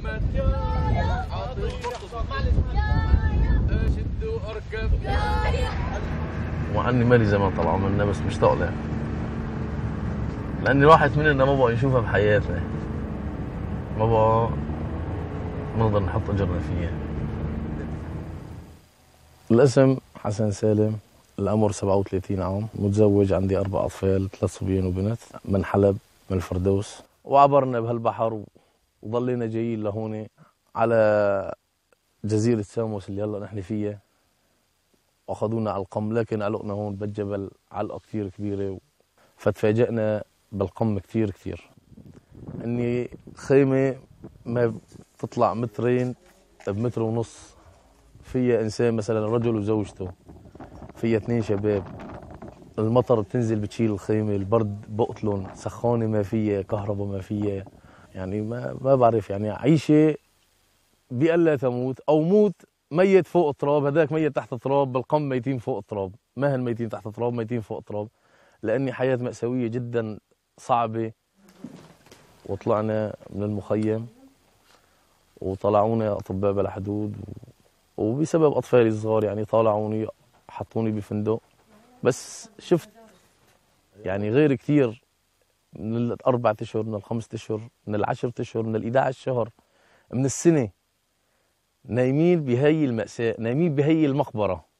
وعني مالي زي ما طلعوا منا، بس مشتاق له لأن الواحد مننا ما بقى نشوفها بحياتنا، ما بقى نقدر نحط أجرنا فيها. الاسم حسن سالم، العمر 37 عام، متزوج، عندي 4 أطفال، 3 صبيان وبنت، من حلب من الفردوس. وعبرنا بهالبحر وضلينا جايين لهون على جزيرة ساموس اللي هلا نحن فيها، واخذونا على القم، لكن علقنا هون بالجبل علقة كثير كبيرة، فتفاجئنا بالقم كثير. اني خيمة ما بتطلع مترين بمتر ونص، فيها انسان مثلا رجل وزوجته، فيها 2 شباب، المطر بتنزل بتشيل الخيمة، البرد بقتلن، سخانة ما فيها، كهرباء ما فيها، يعني ما بعرف، يعني عيشة بألا تموت أو موت ميت فوق التراب. هذاك ميت تحت التراب، بالقم ميتين فوق التراب، ما هن ميتين تحت التراب، ميتين فوق التراب، لأني حياة مأساوية جدا صعبة. وطلعنا من المخيم وطلعونا أطباء بلا حدود، وبسبب أطفالي الصغار يعني طالعوني حطوني بفندق. بس شفت يعني غير كثير من ال4 أشهر، من ال5 أشهر، من ال10 أشهر، من ال11 شهر من السنة، نايمين بهي المأساة، نايمين بهي المقبرة.